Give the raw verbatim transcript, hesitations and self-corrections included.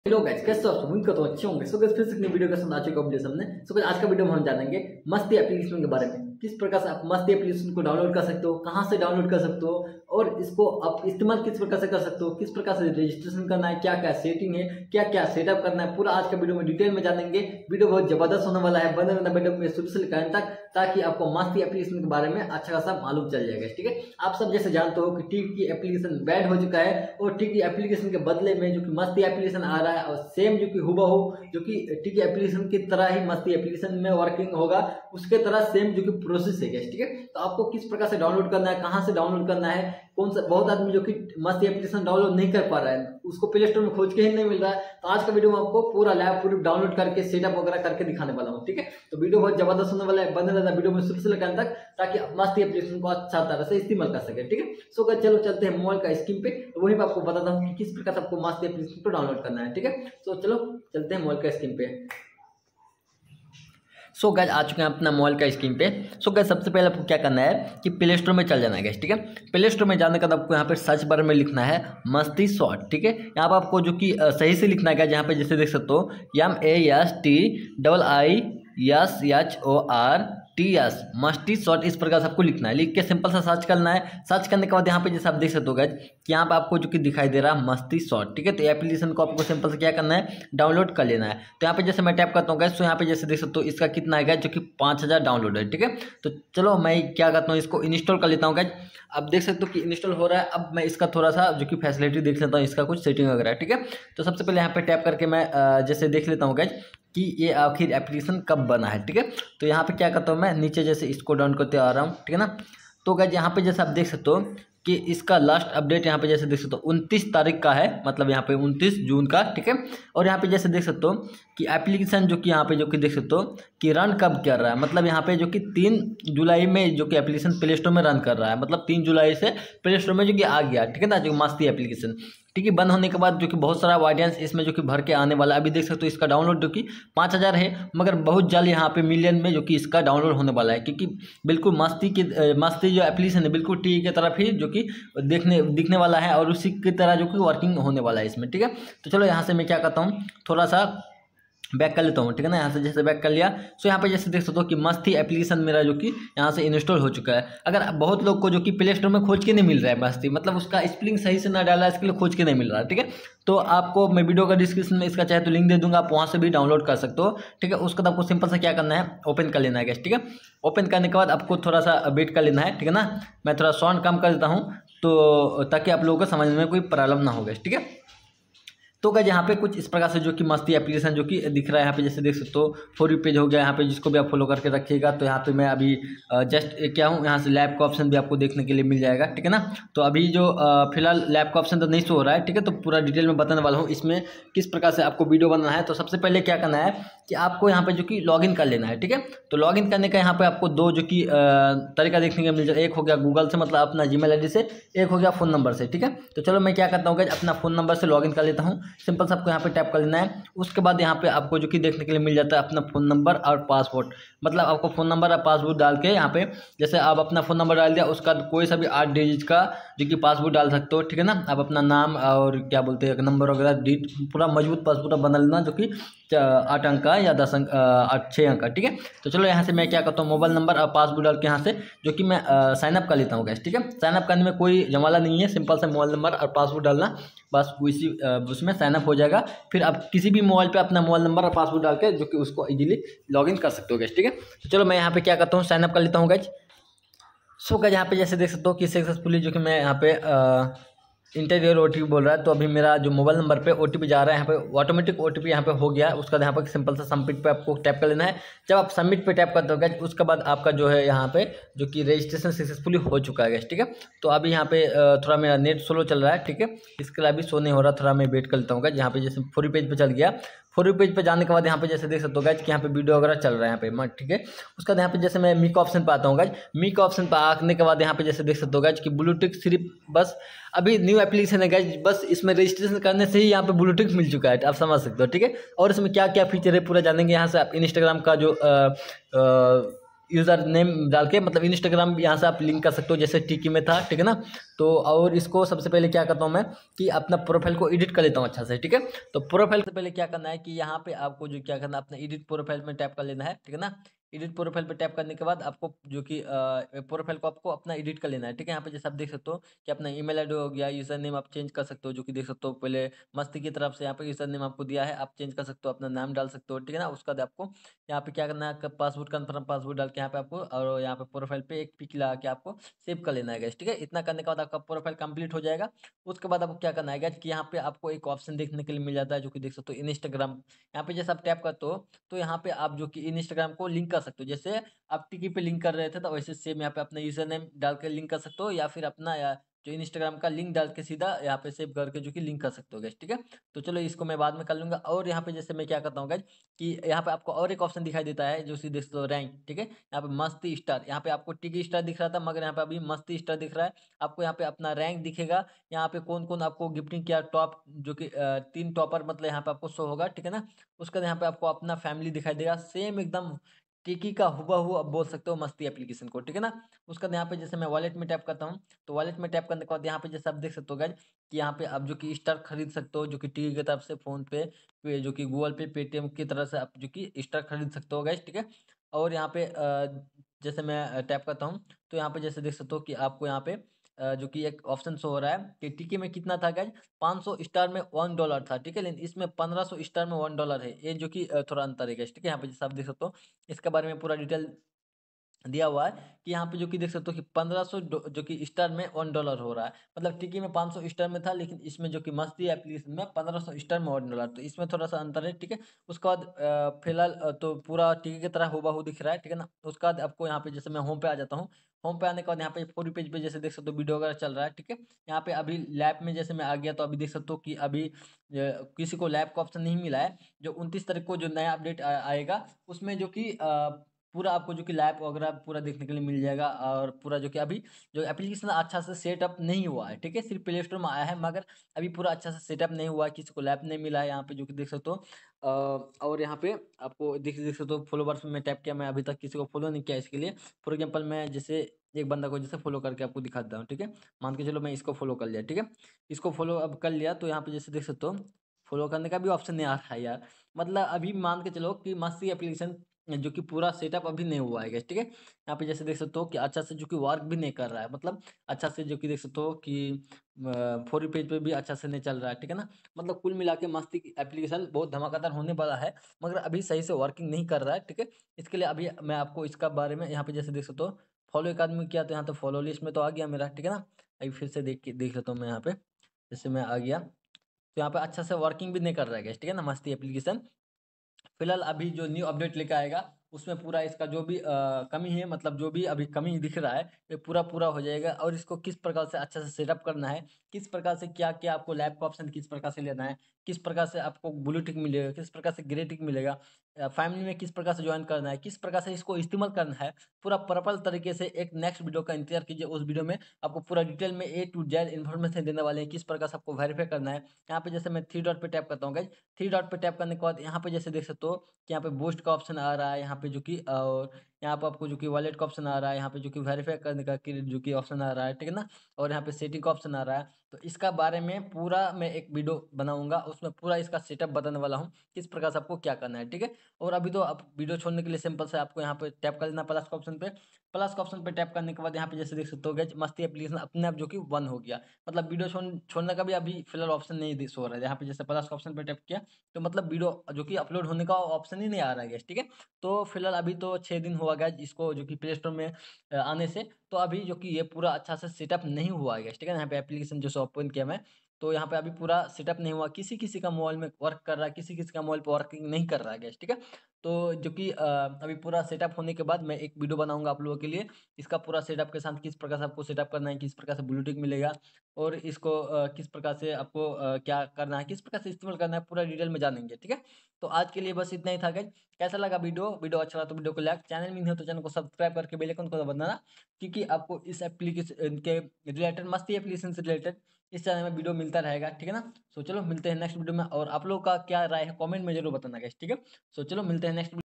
Hello guys, कैसे हो आप? उम्मीद करता हूं अच्छे होंगे। सो गाइस, फिर से वीडियो के साथ आ चुका हूं सामने। सो गाइस, आज का वीडियो में हम जानेंगे मस्ती एप्लीकेशन के बारे में। किस प्रकार से आप मस्ती एप्लीकेशन को डाउनलोड कर सकते हो, कहां से डाउनलोड कर सकते हो और इसको आप इस्तेमाल किस प्रकार से कर सकते हो, किस प्रकार से रजिस्ट्रेशन करना है, क्या क्या सेटिंग है, क्या क्या सेटअप करना है, पूरा आज का वीडियो में डिटेल में जानेंगे। वीडियो बहुत जबरदस्त होने वाला है, बने रहना वीडियो में शुरू से लेकर अंत तक, ताकि आपको मस्ती एप्लीकेशन के बारे में अच्छा खासा मालूम चल जाएगा। ठीक है, आप सब जैसे जानते हो कि टिक की एप्लीकेशन बैन हो चुका है और टिक की एप्लीकेशन के बदले में जो कि मस्ती एप्लीकेशन आ रहा है और सेम जो कि हुबहू जो कि टिक एप्लीकेशन की तरह ही मस्ती एप्लीकेशन में वर्किंग होगा, उसके तरह सेम जो कि प्रोसेस है। ठीक है, तो आपको किस प्रकार से डाउनलोड करना है, कहां से डाउनलोड करना है, कौन सा बहुत आदमी जो कि मस्ती एप्लीकेशन डाउनलोड नहीं कर पा रहा है, उसको प्ले स्टोर में खोज के ही नहीं मिल रहा है। तो आज का वीडियो में आपको पूरा लैब पूरी डाउनलोड करके सेटअप वगैरह करके दिखाने वाला हूँ। ठीक है, तो वीडियो बहुत जबरदस्त होने वाला है, बने रहना वीडियो में शुरू से लेकर अंत तक, ताकि आप मस्ती एप्लीकेशन को अच्छा तरह से इस्तेमाल कर सके। ठीक है, सो गाइस चलो चलते हैं मोबाइल का स्क्रीन पे, तो वहीं पर आपको बताता हूँ कि किस प्रकार से आपको मस्ती एप्लीकेशन को डाउनलोड करना है। ठीक है, सो चलो चलते हैं मोबाइल का स्क्रीन पे। सो so, गाइस आ चुके हैं अपना मोबाइल का स्क्रीन पे। सो so, गाइस सबसे पहले आपको क्या करना है कि प्ले स्टोर में चल जाना है। ठीक है, प्ले स्टोर में जाने के बाद आपको यहाँ पे सर्च बार में लिखना है मस्ती शॉर्ट। ठीक है, यहाँ पर आपको जो कि सही से लिखना है, यहाँ पे जैसे देख सकते हो M A S T double I S H O R T S मस्ती शॉर्ट, इस प्रकार से आपको लिखना है। लिख के सिंपल सा सर्च करना है। सर्च करने के बाद यहाँ पे जैसे आप देख सकते हो गाइस कि यहाँ पे आपको जो कि दिखाई दे रहा है मस्ती शॉर्ट। ठीक है, तो एप्लीकेशन को आपको सिंपल से क्या करना है, डाउनलोड कर लेना है। तो यहाँ पे जैसे मैं टैप करता हूँ गाइस, तो यहाँ पे जैसे देख सकते हो इसका कितना है गाइस, जो कि पाँच हजार डाउनलोड है। ठीक है, तो चलो मैं क्या करता हूँ, इसको इंस्टॉल कर लेता हूँ गाइस। अब देख सकते हो कि इंस्टॉल हो रहा है। अब मैं इसका थोड़ा सा जो कि फैसिलिटी देख लेता हूँ, इसका कुछ सेटिंग वगैरह। ठीक है, तो सबसे पहले यहाँ पे टैप करके मैं जैसे देख लेता हूँ गाइस कि ये आखिर एप्लीकेशन कब बना है। ठीक है, तो यहाँ पे क्या करता हूँ मैं, नीचे जैसे इसको डाउन करते आ रहा हूँ। ठीक है ना, तो गाइस यहाँ पे जैसे आप देख सकते हो कि इसका लास्ट अपडेट यहाँ पे जैसे देख सकते हो उनतीस तारीख का है, मतलब यहाँ पे उनतीस जून का। ठीक है, और यहाँ पे जैसे देख सकते हो कि एप्लीकेशन जो कि यहाँ पे जो कि देख सकते हो कि रन कब कर रहा है, मतलब यहाँ पे जो कि तीन जुलाई में जो कि एप्लीकेशन प्ले स्टोर में रन कर रहा है, मतलब तीन जुलाई से प्ले स्टोर में जो कि आ गया। ठीक है ना, जो मस्ती एप्लीकेशन। ठीक है, बंद होने के बाद जो कि बहुत सारा ऑडियंस इसमें जो कि भर के आने वाला है। अभी देख सकते हो इसका डाउनलोड जो कि पाँच हज़ार है, मगर बहुत जल्द यहाँ पे मिलियन में जो कि इसका डाउनलोड होने वाला है, क्योंकि बिल्कुल मस्ती की मस्ती जो एप्लीकेशन है बिल्कुल टी की तरफ ही जो कि देखने दिखने वाला है और उसी की तरह जो कि वर्किंग होने वाला है इसमें। ठीक है, तो चलो यहाँ से मैं क्या करता हूँ, थोड़ा सा बैक कर लेता हूँ। ठीक है ना, यहाँ से जैसे बैक कर लिया, सो यहाँ पे जैसे देख सकते हो कि मस्ती एप्लीकेशन मेरा जो कि यहाँ से इंस्टॉल हो चुका है। अगर बहुत लोग को जो कि प्ले स्टोर में खोज के नहीं मिल रहा है मस्ती, मतलब उसका स्पेलिंग सही से ना डाला है, इसके लिए खोज के नहीं मिल रहा है। ठीक है, तो आपको मैं वीडियो का डिस्क्रिप्शन में इसका चाहे तो लिंक दे दूंगा, आप वहाँ से भी डाउनलोड कर सकते हो। ठीक है, उसके बाद आपको सिंपल से क्या करना है, ओपन कर लेना है गैस। ठीक है, ओपन करने के बाद आपको थोड़ा सा वेट कर लेना है। ठीक है ना, मैं थोड़ा साउंड कम कर देता हूँ तो ताकि आप लोगों को समझने में कोई प्रॉब्लम ना हो गैस। ठीक है, तो गाइस यहाँ पे कुछ इस प्रकार से जो कि मस्ती एप्लीकेशन जो कि दिख रहा है, यहाँ पे जैसे देख सकते हो फॉर यू पेज हो गया। यहाँ पे जिसको भी आप फॉलो करके रखिएगा, तो यहाँ पे मैं अभी जस्ट क्या हूँ, यहाँ से लैब का ऑप्शन भी आपको देखने के लिए मिल जाएगा। ठीक है ना, तो अभी जो फिलहाल लैब का ऑप्शन तो नहीं शो हो रहा है। ठीक है, तो पूरा डिटेल में बताने वाला हूँ इसमें किस प्रकार से आपको वीडियो बनाना है। तो सबसे पहले क्या करना है कि आपको यहाँ पे जो कि लॉगिन कर लेना है। ठीक है, तो लॉगिन करने का यहाँ पे आपको दो जो कि तरीका देखने को मिल जाएगा। एक हो गया गूगल से, मतलब अपना जीमेल आईडी से, एक हो गया फ़ोन नंबर से। ठीक है, तो चलो मैं क्या करता हूँ गाइस, अपना फ़ोन नंबर से लॉगिन कर लेता हूँ। सिंपल से आपको यहाँ पे टैप कर लेना है। उसके बाद यहाँ पे आपको जो कि देखने के लिए मिल जाता है अपना फ़ोन नंबर और पासवर्ड, मतलब आपको फ़ोन नंबर और पासवर्ड डाल के यहाँ पे जैसे आप अपना फ़ोन नंबर डाल दिया, उसका कोई सा भी आठ डिजिट का जो कि पासवर्ड डाल सकते हो। ठीक है ना, आप अपना नाम और क्या बोलते हैं नंबर वगैरह डिट पूरा मजबूत पासवर्ड बना लेना, जो कि आठ अंक का या दस अंक आठ छः अंक का। ठीक है, तो चलो यहाँ से मैं क्या करता हूँ, मोबाइल नंबर और पासवर्ड डाल के यहाँ से जो कि मैं साइन अप कर लेता हूँ गैस। ठीक है, साइन अप करने में कोई झमेला नहीं है, सिंपल से मोबाइल नंबर और पासवर्ड डालना, बस उसी उसमें साइन अप हो जाएगा। फिर आप किसी भी मोबाइल पे अपना मोबाइल नंबर और पासवर्ड डाल के जो कि उसको इजीली लॉगिन कर सकते हो गैस। ठीक है, तो चलो मैं यहाँ पे क्या करता हूँ, साइन अप कर लेता हूँ गैस। सो गैस यहाँ पे जैसे देख सकते हो कि सक्सेसफुली जो कि मैं यहाँ पे इंटीरियर ओ टी पी बोल रहा है, तो अभी मेरा जो मोबाइल नंबर पे ओ टी पी जा रहा है, यहाँ पे ऑटोमेटिक ओ टी पी यहाँ पे हो गया। उसका यहाँ पे सिंपल सा सबमिट पे आपको टैप कर लेना है। जब आप सबमिट पे टैप करते हो गैस, उसके बाद आपका जो है यहाँ पे जो कि रजिस्ट्रेशन सक्सेसफुली हो चुका है गैस। ठीक है, तो अभी यहाँ पे थोड़ा मेरा नेट स्लो चल रहा है। ठीक है, इसके लिए अभी शो नहीं हो रहा, थोड़ा मैं वेट कर लेता हूँ गैस। यहाँ पे जैसे फॉर यू पेज पे चल गया, फॉर यू पेज पे जाने के बाद यहाँ पे जैसे देख सकते हो गाइज कि यहाँ पे वीडियो वगैरह चल रहा है यहाँ पे। ठीक है, उसका यहाँ पे जैसे मैं मी का ऑप्शन पे आता हूँ गाइज। मी का ऑप्शन पे आने के बाद यहाँ पे जैसे देख सकते हो गाइज कि ब्लूटूथ सिर्फ बस अभी न्यू एप्लीकेशन है गाइज, बस इसमें रजिस्ट्रेशन करने से ही यहाँ पे ब्लूटूथ मिल चुका है, आप समझ सकते हो। ठीक है, और इसमें क्या क्या फीचर है पूरा जानेंगे। यहाँ से आप इंस्टाग्राम का जो आ, आ, यूज़र नेम डाल के मतलब इंस्टाग्राम यहाँ से आप लिंक कर सकते हो, जैसे टिकी में था, ठीक है ना। तो और इसको सबसे पहले क्या करता हूँ मैं कि अपना प्रोफाइल को एडिट कर लेता हूँ अच्छा से, ठीक है। तो प्रोफाइल से पहले क्या करना है कि यहाँ पे आपको जो क्या करना है, अपना एडिट प्रोफाइल में टैप कर लेना है, ठीक है ना। एडिट प्रोफाइल पे टैप करने के बाद आपको जो कि प्रोफाइल को आपको अपना एडिट कर लेना है, ठीक है। यहाँ पे जैसे आप देख सकते हो कि अपना ईमेल आईडी हो गया, यूजर नेम आप चेंज कर सकते हो, जो कि देख सकते हो पहले मस्ती की तरफ से यहाँ पे यूजर नेम आपको दिया है, आप चेंज कर सकते हो, अपना नाम डाल सकते हो, ठीक है ना। उसके बाद आपको यहाँ पे क्या करना है, पासवर्ड कन्फर्म पासवर्ड डाल के यहाँ पे आपको और यहाँ पे प्रोफाइल पे एक पिक लगा के आपको सेव कर लेना है गाइस, ठीक है। इतना करने के बाद आपका प्रोफाइल कंप्लीट हो जाएगा। उसके बाद आपको क्या करना है गाइस कि यहाँ पे आपको एक ऑप्शन देखने के लिए मिल जाता है, जो कि देख सकते हो इंस्टाग्राम। यहाँ पे जैसे आप टैप करते हो तो यहाँ पे आप जो कि इंस्टाग्राम को लिंक कर सकते हो, जैसे आप टिकी पे लिंक कर रहे थे तो वैसे सेम यहाँ पे अपना यूजर नेम डाल के लिंक कर सकते हो, या फिर अपना या जो इंस्टाग्राम का लिंक डाल के सीधा यहाँ पे सेव करके जो कि लिंक कर सकते हो गाइस, ठीक है। तो चलो इसको मैं बाद में कर लूंगा। और यहाँ पे जैसे मैं क्या करता हूँ गाइस कि यहाँ पे आपको और एक ऑप्शन दिखाई देता है, जो देख सकते हो रैंक, ठीक है। यहाँ पे मस्ती स्टार, यहाँ पे आपको टिकी स्टार दिख रहा था, मगर यहाँ पे अभी मस्ती स्टार दिख रहा है आपको। यहाँ पे अपना रैंक दिखेगा, यहाँ पे कौन कौन आपको गिफ्टिंग किया टॉप, जो कि अ, तीन टॉपर मतलब यहाँ पे आपको शो होगा, ठीक है ना। उसके बाद यहाँ पे आपको अपना फैमिली दिखाई देगा, सेम एकदम टिकी का हुबहू आप बोल सकते हो मस्ती एप्लीकेशन को, ठीक है ना। उसके बाद यहाँ पे जैसे मैं वॉलेट में टैप करता हूँ, तो वॉलेट में टैप करने के बाद यहाँ पे जैसे आप देख सकते हो गाइज कि यहाँ पे आप जो कि स्टार खरीद सकते हो, जो कि टिकी की तरफ से फोन पे, पे जो कि गूगल पे पेटीएम की तरह से आप जो कि स्टार खरीद सकते हो गाइज, ठीक है। और यहाँ पे अ, जैसे मैं टैप करता हूँ तो यहाँ पे जैसे देख सकते हो कि आपको यहाँ पे अ, जो कि एक ऑप्शन शो हो रहा है कि टिकी में कितना था गाइज, पाँच सौ स्टार में वन डॉलर था, ठीक है। लेकिन इसमें पंद्रह सौ स्टार में वन डॉलर है, ये जो कि अ, थोड़ा अंतर है गाइज, ठीक है। यहाँ पे जैसे आप देख सकते हो इसके बारे में पूरा डिटेल दिया हुआ है कि यहाँ पे जो कि देख सकते हो कि पंद्रह सौ जो कि स्टार में वन डॉलर हो रहा है, मतलब टिकी में पाँच सौ स्टार में था, लेकिन इसमें जो कि मस्ती एप्लीकेशन में पंद्रह सौ स्टार में वन डॉलर, तो इसमें थोड़ा सा अंतर है, ठीक है। उसके बाद अ, फिलहाल अ, तो पूरा टिकी की तरह हुबहू दिख रहा है, ठीक है ना। उसके बाद आपको यहाँ पे जैसे मैं होम पे आ जाता हूँ, होम पे आने के बाद यहाँ पे पूरी पेज पे जैसे देख सकते हो वीडियो वगैरह चल रहा है, ठीक है। यहाँ पे अभी लैब में जैसे मैं आ गया तो अभी देख सकते हो कि अभी अ, किसी को लैब का ऑप्शन नहीं मिला है। जो उनतीस तारीख को जो नया अपडेट आएगा उसमें जो कि अ, पूरा आपको जो कि लैब वगैरह पूरा देखने के लिए मिल जाएगा। और पूरा जो कि अभी जो एप्लीकेशन अच्छा से सेटअप नहीं हुआ है, ठीक है, सिर्फ प्ले स्टोर में आया है, मगर अभी पूरा अच्छा से सेटअप नहीं हुआ है, किसी को लैब नहीं मिला है यहाँ पे जो कि देख सकते हो। अ, और यहाँ पे आपको देख देख सकते हो फॉलोवर्स में मैं टैप किया, मैं अभी तक किसी को फॉलो नहीं किया, इसके लिए फॉर एग्जाम्पल मैं जैसे एक बंदा को जैसे फॉलो करके आपको दिखाता हूँ, ठीक है। मान के चलो मैं इसको फॉलो कर लिया, ठीक है। इसको फॉलो अब कर लिया तो यहाँ पे जैसे देख सकते हो फॉलो करने का भी ऑप्शन नहीं आ रहा है यार। मतलब अभी मान के चलो कि मस्ती एप्लीकेशन जो कि पूरा सेटअप अभी नहीं हुआ है guys, ठीक है। यहाँ पे जैसे देख सकते हो कि अच्छा से जो कि वर्क भी नहीं कर रहा है, मतलब अच्छा से जो कि देख सकते हो कि फोर पेज पे भी अच्छा से नहीं चल रहा है, ठीक है ना। मतलब कुल मिला के मस्ती एप्लीकेशन बहुत धमाकेदार होने वाला है, मगर अभी सही से वर्किंग नहीं कर रहा है, ठीक है। इसके लिए अभी मैं आपको इसका बारे में यहाँ पे जैसे देख सकते हो फॉलो एक आदमी किया तो यहाँ तो फॉलो लिस्ट में तो आ गया मेरा, ठीक है ना। अभी फिर से देख के देख लेता हूँ मैं यहाँ पे, जैसे मैं आ गया तो यहाँ पे अच्छा से वर्किंग भी नहीं कर रहा है guys, ठीक है ना, मस्ती एप्लीकेशन। फिलहाल अभी जो न्यू अपडेट लेकर आएगा उसमें पूरा इसका जो भी अ, कमी है, मतलब जो भी अभी कमी दिख रहा है ये पूरा पूरा हो जाएगा। और इसको किस प्रकार से अच्छा से सेटअप करना है, किस प्रकार से क्या क्या आपको लैब का ऑप्शन किस प्रकार से लेना है, किस प्रकार से आपको ब्लू टिक मिलेगा, किस प्रकार से ग्रे टिक मिलेगा, फैमिली में किस प्रकार से ज्वाइन करना है, किस प्रकार से इसको इस्तेमाल करना है, पूरा प्रॉपर तरीके से एक नेक्स्ट वीडियो का इंतजार कीजिए। उस वीडियो में आपको पूरा डिटेल में ए टू जेड इन्फॉर्मेशन देने वाले हैं, किस प्रकार से आपको वेरीफाई करना है। यहाँ पे जैसे मैं थ्री डॉट पे टैप करता हूँ गाइज, थ्री डॉट पे टैप करने के बाद यहाँ पे जैसे देख सकते हो कि यहाँ पे बूस्ट का ऑप्शन आ रहा है, यहाँ पे जो कि और यहाँ पे आपको जो कि वॉलेट का ऑप्शन आ रहा है, यहाँ पे जो कि वेरीफाई करने का कि जो कि ऑप्शन आ रहा है, ठीक है ना। और यहाँ पे सेटिंग का ऑप्शन आ रहा है। तो इसका बारे में पूरा मैं एक वीडियो बनाऊंगा, उसमें पूरा इसका सेटअप बताने वाला हूँ किस प्रकार से आपको क्या करना है, ठीक है। और अभी तो आप वीडियो छोड़ने के लिए सिंपल से आपको यहाँ पे टैप कर लेना प्लस का ऑप्शन पे, प्लस का ऑप्शन पे टैप करने के बाद यहाँ पे जैसे देख सकते हो guys, मस्ती एप्लीकेशन अपने आप जो कि वन हो गया। मतलब वीडियो छोड़ छोड़ने का भी अभी फिलहाल ऑप्शन नहीं शो रहा है। यहाँ पे जैसे प्लस का ऑप्शन पे टैप किया तो मतलब वीडियो जो कि अपलोड होने का ऑप्शन ही नहीं आ रहा है guys, ठीक है। तो फिलहाल अभी तो छः दिन हुआ गया इसको जो कि प्ले स्टोर में अ, आने से, तो अभी जो कि ये पूरा अच्छा से सेटअप नहीं हुआ है guys, ठीक है ना। यहाँ पे एप्लीकेशन जो सो ओपन किया मैं तो यहाँ पे अभी पूरा सेटअप नहीं हुआ, किसी किसी का मोबाइल में वर्क कर रहा है, किसी किसी का मोबाइल पे वर्किंग नहीं कर रहा है guys, ठीक है। तो जो कि अ, अभी पूरा सेटअप होने के बाद मैं एक वीडियो बनाऊंगा आप लोगों के लिए, इसका पूरा सेटअप के साथ किस प्रकार से आपको सेटअप करना है, किस प्रकार से ब्लूटूथ मिलेगा, और इसको अ, किस प्रकार से आपको अ, क्या करना है, किस प्रकार से इस्तेमाल करना है, पूरा डिटेल में जानेंगे, ठीक है। तो आज के लिए बस इतना ही था गाइज। कैसा लगा वीडियो वीडियो अच्छा लगा तो वीडियो को लाइक, चैनल में नहीं हो तो चैनल को सब्सक्राइब करके बेल आइकन को दबाना, क्योंकि आपको इस एप्लीकेशन के रिलेटेड मस्ती एप्लीकेशन से रिलेटेड इस चैनल में वीडियो मिलता रहेगा, ठीक है ना। सो चलो मिलते हैं नेक्स्ट वीडियो में, और आप लोग का क्या राय है कमेंट में जरूर बताना गाइस, ठीक है। सो चलो मिलते हैं नेक्स्ट